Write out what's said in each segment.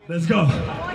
Let's go.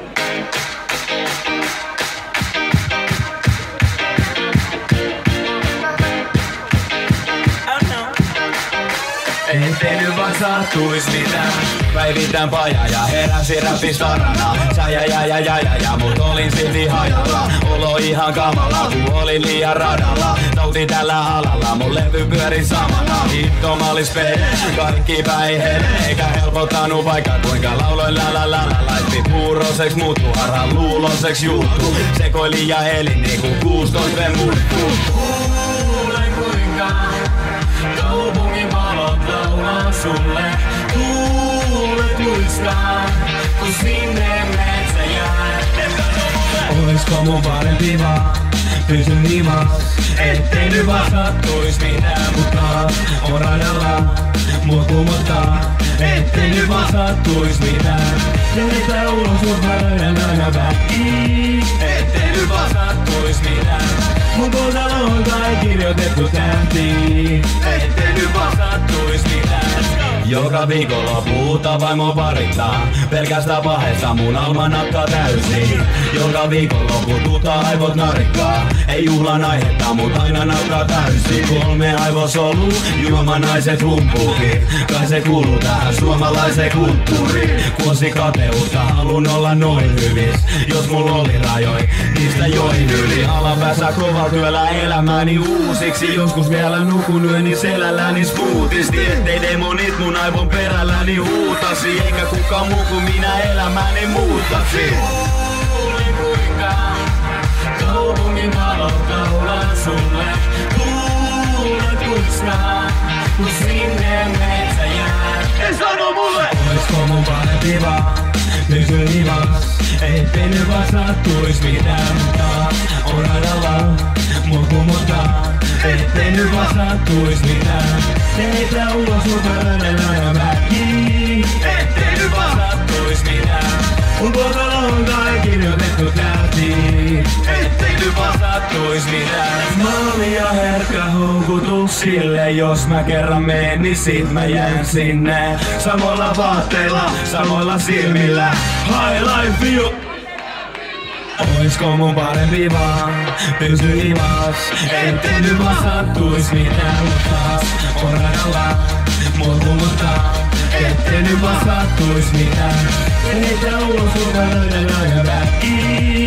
Ettei nyt vaan sattuis mitään. Päivitän pajaa ja heräsin räppistarana. Ja mut olin silti hajalla. Olo ihan kamala, kun olin liian radalla. Nautin tällä alalla, mun levy pyöri samana. Hittomallis pede, kaikki päihde. Eikä helpottanut vaikka kuinka lauloin la. Laitti puuroseks muuttu, harran luuloseks juttu. Sekoilin ja elin niinku 16 muuttuu. Kuulen kuinka kaupungin valot laulaa sulle. Tuulet luistaa, kun sinne metsä jää. Oisko mun parempi vaan pysy himas? Ettei nyt vaan sattuis mitään, mutta on radalla mut kumottaa. Ettei nyt vaan sattuis mitään. Jätetään ulos mut mä löydän aina väkiin. Ettei nyt vaan sattuis mitään. Mun kohtaloon kai kirjoitettu tähtiin. Ettei nyt vaan sattuis mitään. Joka viikonloppuuta vaimo parittaa. Pelkästään pahesta mun almanakka täysin. Joka viikonloppuuta aivot narikkaa. Ei juhlan aihetta, mut aina nauraa täysin. 3 aivosolu, juomanaiset humpuukin. Kai se kuuluu tähän suomalaiseen kulttuuriin. Kuosi kateutta, halun olla noin hyvis. Jos mulla oli rajoi, niistä join yli. Alapäässä kovalla työllä elämäni uusiksi. Joskus vielä nukun yöni selälläni smoothisti. Ettei demonit mun aivon perälläni huutasi. Eikä kukaan muu kuin minä elämäni muuttasi. Kuulin kuinka kaupungin valot laulaa sulle. Kuulet kuiskaa, kun sinne metsä jää. Ja sano mulle! Oisko mun parempi vaan pysy himas? Ettei nyt vaan sattuis mitään, mutta on radalla mut kumottaa. Ettei nyt vaan sattuis mitään. Teitä ulos mut löydän aina väkiin. Ettei nyt vaan sattuis mitään. Mun kohtaloon kai kirjoitettu tähtiin. Ettei nyt vaan sattuis mitään. Mä olin ja herkkä houkutus sille. Jos mä kerran menin, sit mä jään sinne. Samoilla vaatteilla, samoilla silmillä. High life view. Oisko mun parempi vaan pysy himas? Ettei nyt vaan sattuis mitään, mutta on radalla mut kumottaa. Ettei nyt vaan sattuis mitään. Heitä ulos, kun mä löydän aina väkiin.